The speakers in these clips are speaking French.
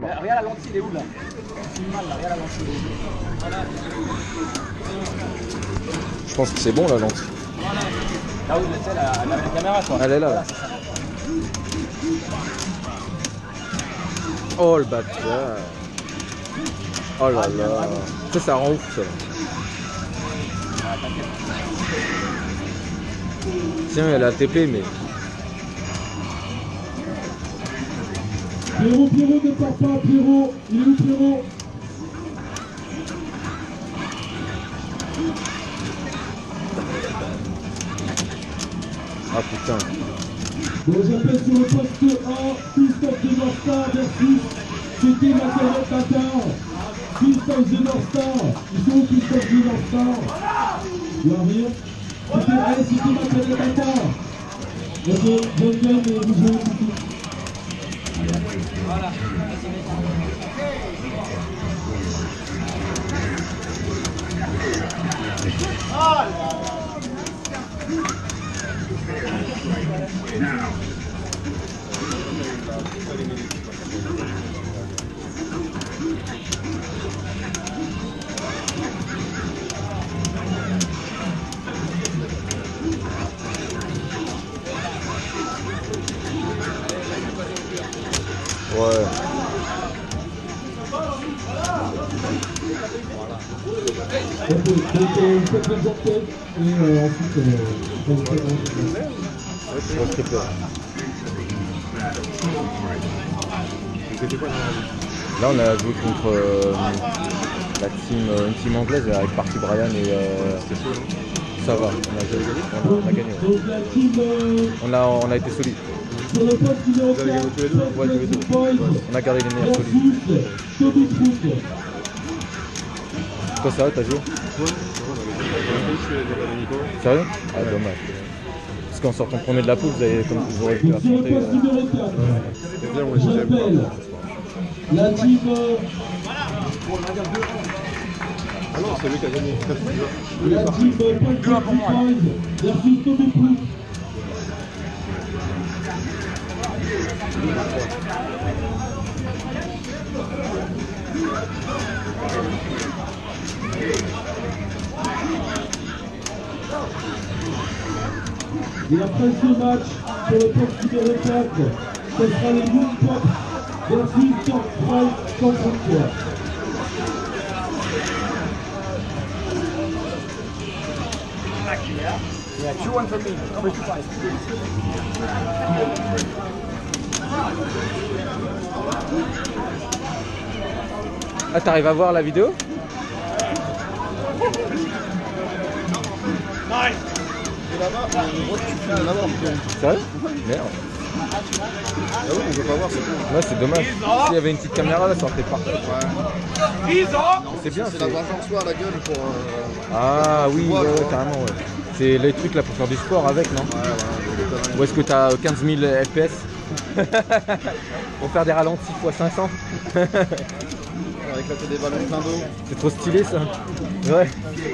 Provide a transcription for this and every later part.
Regarde la lentille, elle est où là? C'est mal là, regarde la lentille. Voilà. Je pense que c'est bon la lentille. Voilà. Là où c'est la caméra quoi. Elle est là. Voilà, oh le bâtard. Oh là là. Ça rend ouf ça. Tiens, elle a TP mais. Pierrot ne part pas, Pierrot. Il est où Pierrot? Ah putain. Donc j'appelle sur le poste 1, Christophe de Norstar versus c'était Mathieu Tatar. Christophe de Norstar. Ils sont où Christophe de Norstar? Il va venir. C'était Mathieu Tatar. Ok, bonne gamme et vous jouez tout. Voilà. Ouais. Donc vous faites les enquêtes et ensuite vous faites là on a joué contre la team, une team anglaise avec Party Brian et ça va, on a gagné. On a été solide. sur le poste numéro 4, On a gardé les meilleurs solides. Toi ça va, t'as joué? Sérieux? Ah dommage. Parce qu'en sortant premier de la poule, vous aurez pu sur le affronter. poste numéro 4, j'appelle la team Ah non, c'est lui qui a gagné. la team versus Toby Proust. Et après ce match, sur le poste numéro 4, ce sera les Young Pop versus Top Price 133. Yeah, 2-1 for me. Number 2-5. Ah, t'arrives à voir la vidéo? Sérieux? Merde. Ah oui, on peut pas voir, c'est bon. Ouais, c'est dommage. S'il y avait une petite caméra là, ça aurait été parfait. C'est bien. C'est la vengeance soir la gueule pour. Ah oui, ouais, carrément, ouais. C'est les trucs là pour faire du sport avec, non? Ouais, Ou est-ce que t'as 15 000 FPS pour faire des ralentis x 500? avec la tête des ballons plein d'eau. C'est trop stylé ça. Ouais.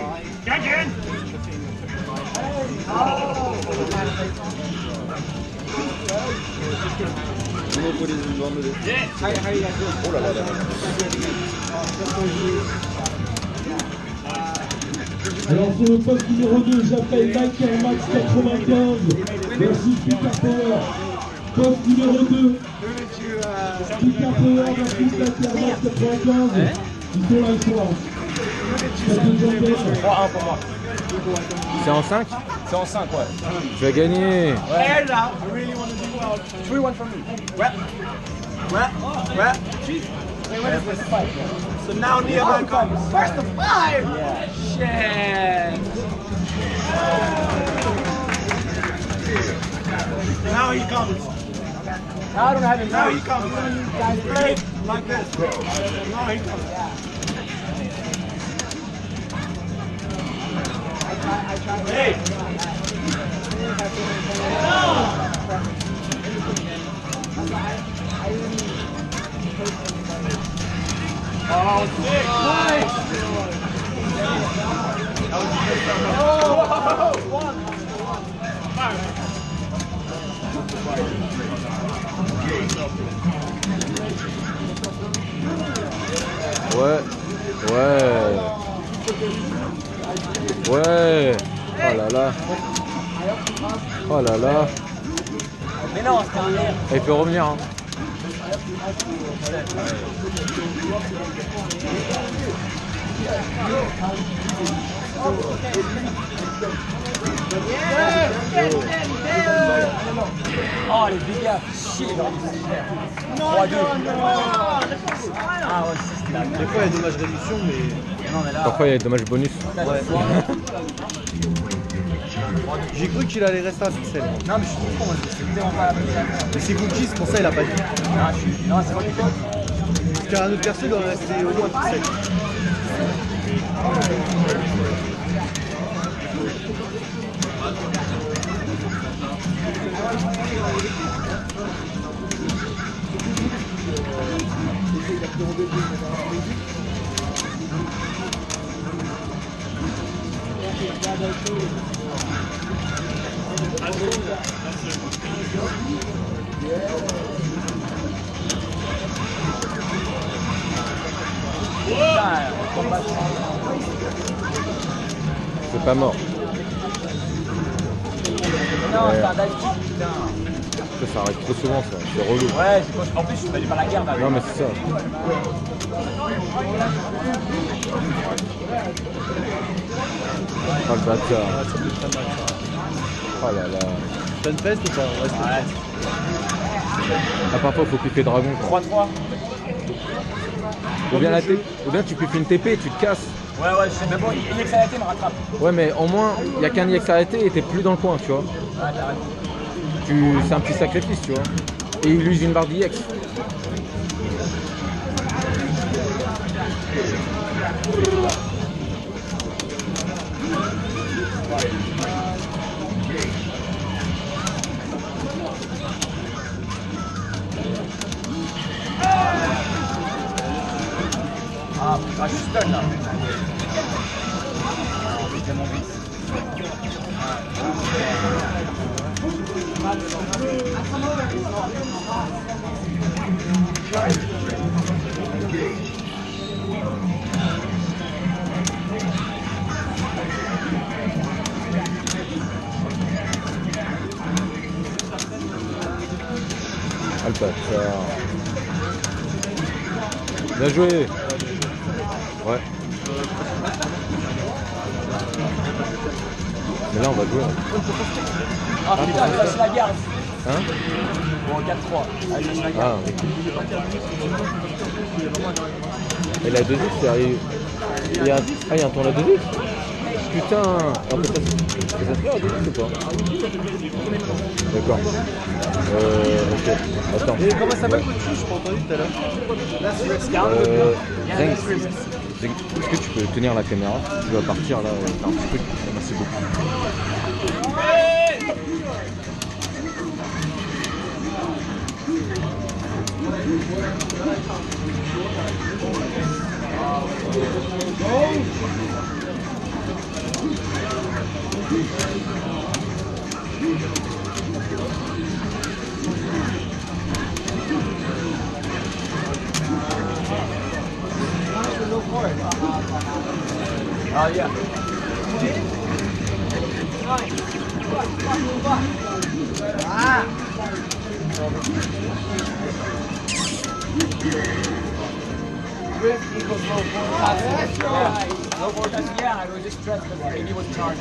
Monopolise une bande de. Oh là là là. Alors sur le poste numéro 2, j'appelle Michael Max 95 versus Peter Power. Poste numéro 2, Peter Power versus Michael Max 95. Ils sont là, ils sont là. 3-1 pour moi. C'est en 5? C'est en 5, ouais. Tu vas gagner. Ouais, là. I really want to do well. 3-1 for me. Ouais. Hey, what is this fight? So now Nehemiah comes. First to 5! Yeah. Shit. Now he comes. I don't have him. Now he comes. Guys play like this. Now he comes. I try. Hey! Oh, sick! Nice! Oh! Ouais. Ouais. Ouais. Oh là là. Oh là là. Mais non, c'est un air. Il peut revenir. Hein. Oh les dégâts, chier dans les 3-2. Ah ouais, c'est ça. Des fois, il y a dommage réduction, mais. Non mais là. Parfois il y a des dommages bonus. Ouais. J'ai cru qu'il allait rester à pixel. Non mais je suis trop con, c'est tellement pas la bonne chose. Mais c'est Cookies, pour ça, il a pas dit. Non, c'est pas du tout. Parce qu'un autre perso, il doit rester au moins pixel. C'est pas mort. Non, Ouais. c'est un dive kick, putain. Ça arrive trop souvent ça, c'est relou. Ouais, c'est quoi, en plus, je fais pas la guerre avec. Non mais c'est ça. Oh le bâtard. Oh là là. Stunfest ou pas? Ouais, Stunfest. Ah, parfois il faut piffer dragon. Quoi. 3-3. Ou bien tu piffes une TP et tu te casses. Ouais, je sais, mais bon, il XAT me rattrape. Ouais mais au moins il n'y a qu'un IXAT et t'es plus dans le coin tu vois. Ouais, t'as raison. C'est un petit sacrifice tu vois. Et il use une barre d'IX. Ah, je suis stun là. C'est mon vice. Ah le bâtard. Bien joué. Ouais. Mais là on va jouer. Ah putain, j'ai lâché la garde. Hein? Bon, 4-3. Allez, lâche la garde. Ah ok. Et la 2X c'est arrivé. Il y a un tour la 2X? Putain. En fait ça se fait la 2X ou pas? D'accord. Ok. Attends. Et comment ça s'appelle votre touche? Je pas entendu tout à l'heure. Zeng, est-ce que tu peux tenir la caméra? Tu vas partir là, t'as un petit truc. Merci beaucoup. Oh yeah. Rift equals low force. Yeah. Low force, yeah, I was just stressed because the AD was charged.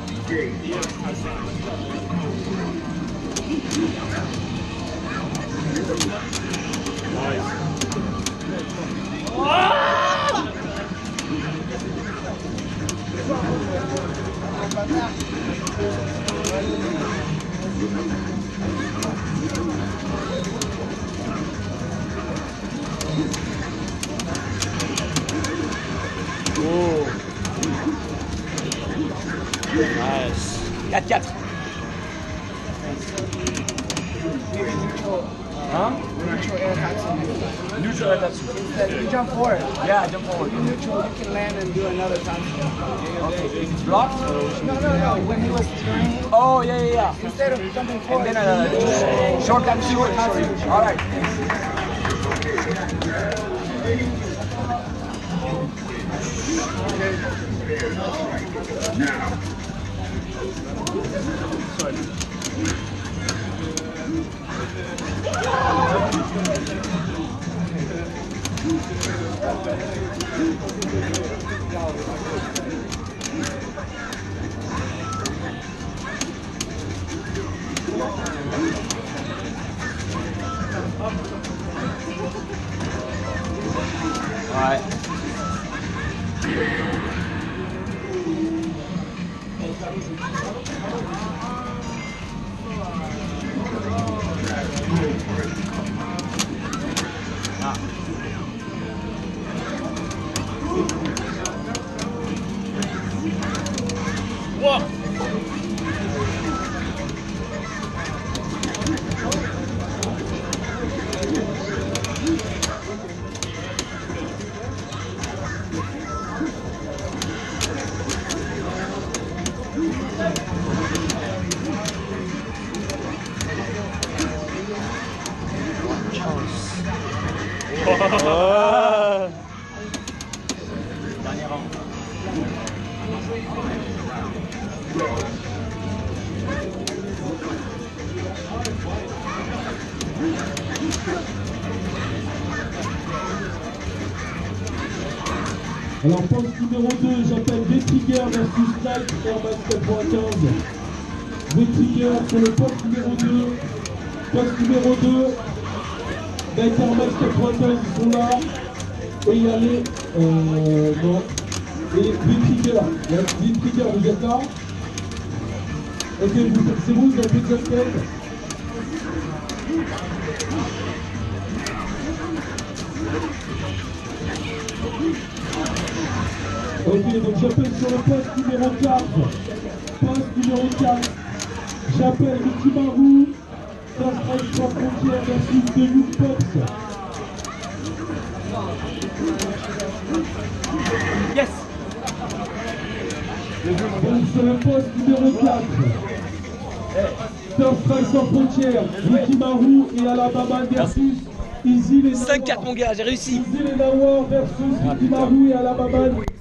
Oh. Nice. 4-4. Huh? Neutral air Hatsu. Neutral air Hatsu. You jump forward. Yeah, jump forward. Neutral, you can land and do another time. Okay, if it's blocked? No. When he was turning, Oh, yeah. instead of jumping forward, And then short and short. All right. Ouais. Oh. Dernier rang. Alors, poste numéro 2, j'appelle Vetrigger versus Knight, Air Max 95. Vetrigger sur le poste numéro 2. Poste numéro 2, Knight Air Max 95, ils sont là. Et il y a les... non. Et Vetrigger. Vetrigger, vous êtes là? Ok, c'est vous, vous avez fait Just Ken. Ok, donc j'appelle sur le poste numéro 4. Poste numéro 4. J'appelle Mickey Marou. First Strike sans frontières versus The Young Pops. Yes. Donc sur le poste numéro 4. First Strike sans frontières. Mickey Marou et Alabama versus Easy les 5-4 mon gars, j'ai réussi. Easy les Nawar versus Mickey Marou et Alabama.